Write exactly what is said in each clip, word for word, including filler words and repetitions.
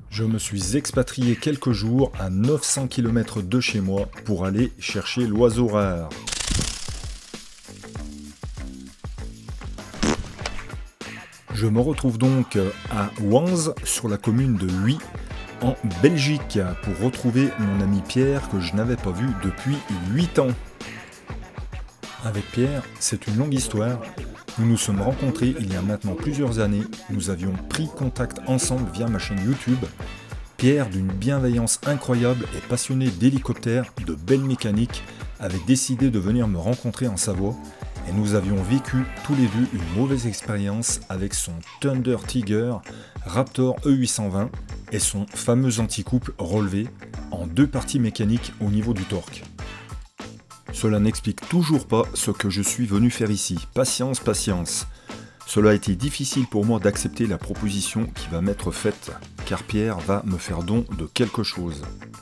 Je me suis expatrié quelques jours à neuf cents kilomètres de chez moi pour aller chercher l'oiseau rare. Je me retrouve donc à Wanze, sur la commune de Huy, en Belgique, pour retrouver mon ami Pierre que je n'avais pas vu depuis huit ans. Avec Pierre, c'est une longue histoire. Nous nous sommes rencontrés il y a maintenant plusieurs années. Nous avions pris contact ensemble via ma chaîne YouTube. Pierre, d'une bienveillance incroyable et passionné d'hélicoptères, de belles mécaniques, avait décidé de venir me rencontrer en Savoie. Et nous avions vécu tous les deux une mauvaise expérience avec son Thunder Tiger Raptor E huit cent vingt et son fameux anti-couple relevé en deux parties mécaniques au niveau du torque. Cela n'explique toujours pas ce que je suis venu faire ici. Patience, patience. Cela a été difficile pour moi d'accepter la proposition qui va m'être faite, car Pierre va me faire don de quelque chose.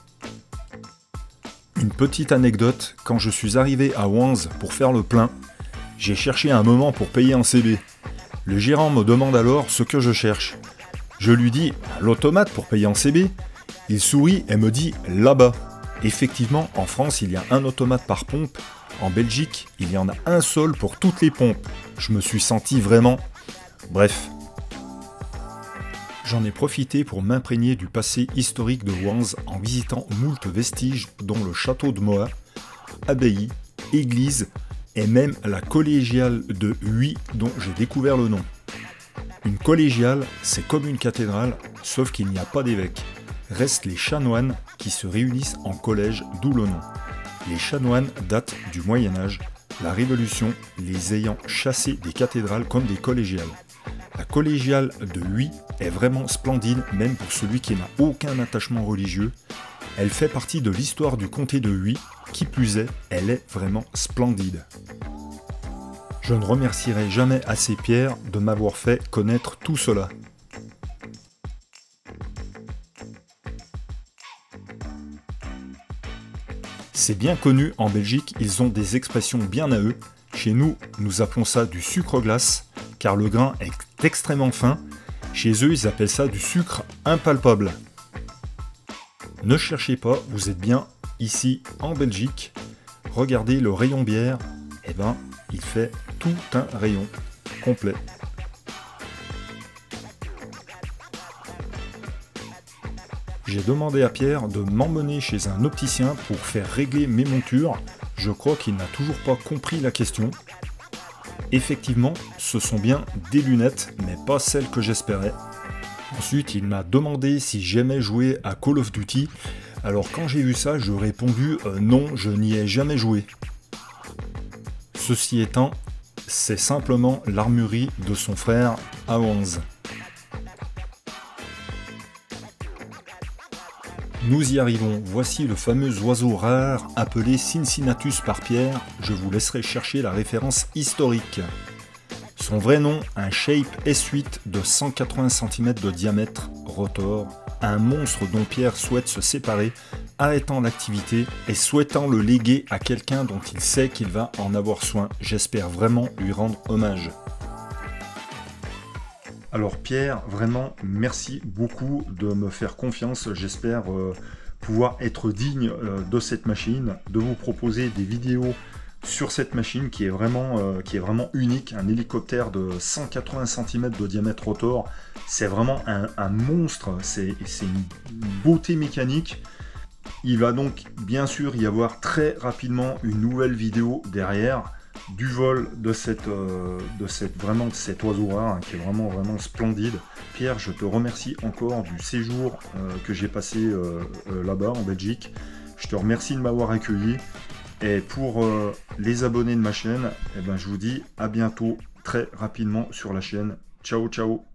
Une petite anecdote, quand je suis arrivé à Wanze pour faire le plein, j'ai cherché un moment pour payer en C B. Le gérant me demande alors ce que je cherche. Je lui dis « l'automate pour payer en C B ». Il sourit et me dit « là-bas ». Effectivement, en France, il y a un automate par pompe. En Belgique, il y en a un seul pour toutes les pompes. Je me suis senti vraiment... Bref. J'en ai profité pour m'imprégner du passé historique de Wanze en visitant moult vestiges, dont le château de Mohat, abbaye, église et même la collégiale de Huy, dont j'ai découvert le nom. Une collégiale, c'est comme une cathédrale, sauf qu'il n'y a pas d'évêque. Restent les chanoines qui se réunissent en collège, d'où le nom. Les chanoines datent du Moyen-Âge, la Révolution les ayant chassés des cathédrales comme des collégiales. La collégiale de Huy est vraiment splendide, même pour celui qui n'a aucun attachement religieux. Elle fait partie de l'histoire du comté de Huy, qui plus est, elle est vraiment splendide. Je ne remercierai jamais assez Pierre de m'avoir fait connaître tout cela. C'est bien connu en Belgique, ils ont des expressions bien à eux. Chez nous, nous appelons ça du sucre glace, car le grain est extrêmement fin. Chez eux, ils appellent ça du sucre impalpable. Ne cherchez pas, vous êtes bien ici en Belgique. Regardez le rayon bière, eh ben, il fait tout un rayon complet. J'ai demandé à Pierre de m'emmener chez un opticien pour faire régler mes montures. Je crois qu'il n'a toujours pas compris la question. Effectivement, ce sont bien des lunettes, mais pas celles que j'espérais. Ensuite, il m'a demandé si j'aimais jouer à Call of Duty. Alors quand j'ai vu ça, je répondu euh, non, je n'y ai jamais joué. Ceci étant, c'est simplement l'armurerie de son frère à Wanze. Nous y arrivons, voici le fameux oiseau rare appelé Cincinnatus par Pierre, je vous laisserai chercher la référence historique. Son vrai nom, un Shape S huit de cent quatre-vingts centimètres de diamètre, rotor, un monstre dont Pierre souhaite se séparer, arrêtant l'activité et souhaitant le léguer à quelqu'un dont il sait qu'il va en avoir soin. J'espère vraiment lui rendre hommage. Alors Pierre, vraiment merci beaucoup de me faire confiance, j'espère euh, pouvoir être digne euh, de cette machine, de vous proposer des vidéos sur cette machine qui est vraiment, euh, qui est vraiment unique, un hélicoptère de cent quatre-vingts centimètres de diamètre rotor, c'est vraiment un, un monstre, c'est une beauté mécanique. Il va donc bien sûr y avoir très rapidement une nouvelle vidéo derrière, du vol de cette, euh, de cette vraiment de cet oiseau rare hein, qui est vraiment vraiment splendide. Pierre, je te remercie encore du séjour euh, que j'ai passé euh, euh, là-bas en Belgique. Je te remercie de m'avoir accueilli. Et pour euh, les abonnés de ma chaîne, eh ben, je vous dis à bientôt très rapidement sur la chaîne. Ciao ciao.